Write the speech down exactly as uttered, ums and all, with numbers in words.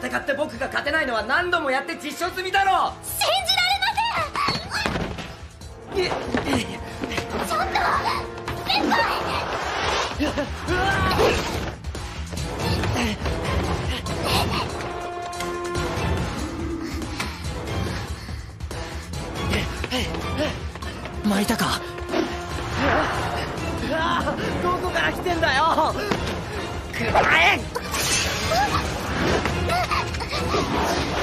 戦って僕が勝てないのは何度もやって実証済みだろ。 信じられません。ちょっと先輩。 巻いたか。うわ、どこから来てんだよ。くらえ。